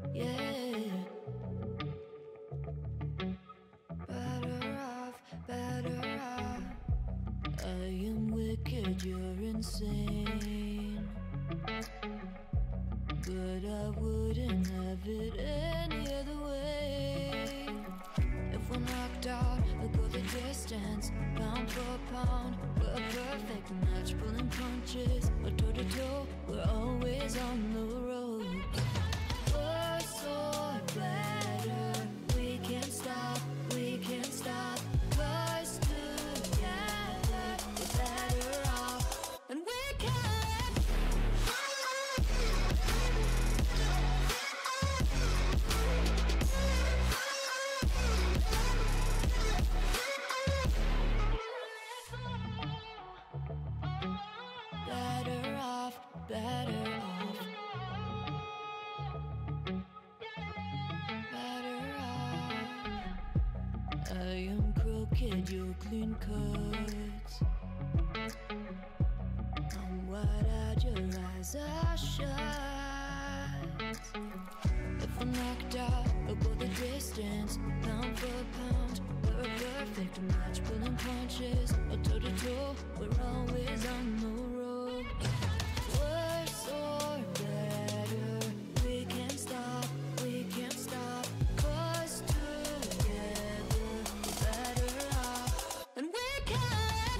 yeah. Better off, better off. I am wicked, you're insane, but I wouldn't have it any other way. If we're knocked out, we'll go the distance, pound for pound. We're a perfect match, pulling punches, or toe to toe. We're always on the road. We're so better, we can't stop, we can't stop. 'Cause together we're better off, and we can. Better off, better off. Better off. I am crooked, you're clean cuts. I'm wide-eyed, your eyes are shut. If I'm knocked out, I'll go the distance, pound for pound. We're a perfect match, pulling punches, or toe to toe. We're always on the road. We're so better, we can't stop, we can't stop. 'Cause together we're better off, and we can.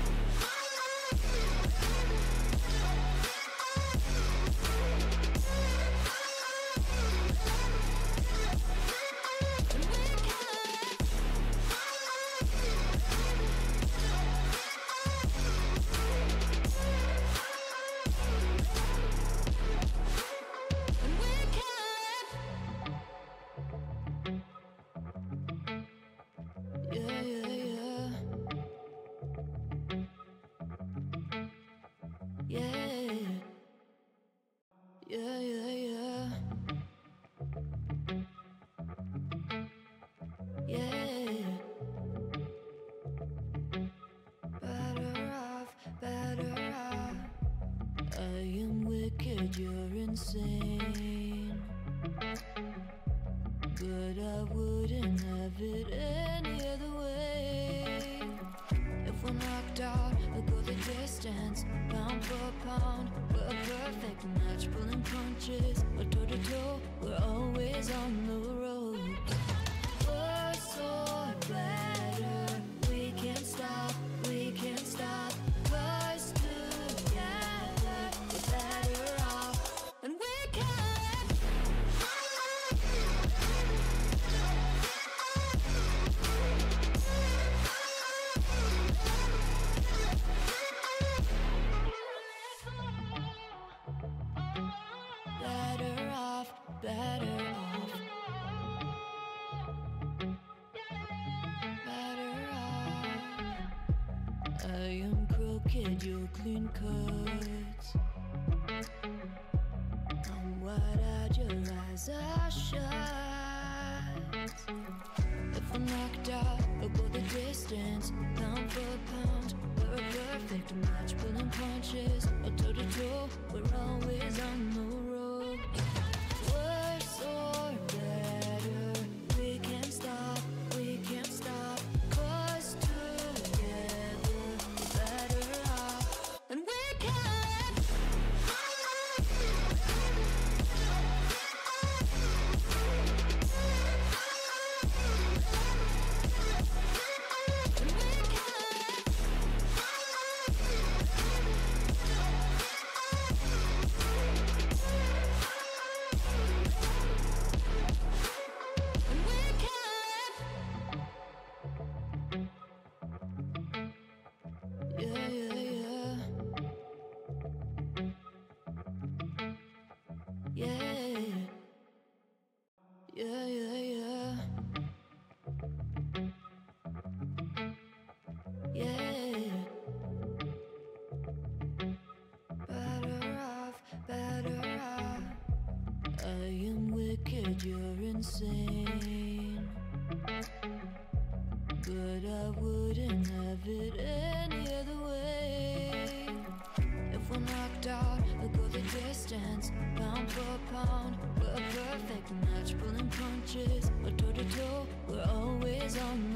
Yeah, yeah, yeah. Yeah. Yeah, yeah, yeah. Yeah. Better off, better off. I am wicked, you're insane, but I wouldn't have it any other way. If we're knocked out, we'll go the distance, pound for pound. We're a perfect match, pulling punches, or toe to toe. We're always on the road. We're so better, we can't stop, we can't stop. 'Cause together we're better off, and we can. Better off, better off. Better off. I am crooked, you're clean cuts. I'm wide-eyed, your eyes are shut. If I'm knocked out, I'll go the distance, pound for pound. We're a perfect match, pulling punches, or toe to toe. We're always on the road. We're so better, we can't stop, we can't stop. 'Cause together we're better off, and we can. Yeah, yeah, yeah. Yeah. Yeah, yeah, yeah. Yeah. Better off, better off. I am wicked, you're insane, but I wouldn't have it any other way. If If we're knocked out, we'll go the distance. Pound for pound, we're a perfect match. Pulling punches, or toe to toe, we're always on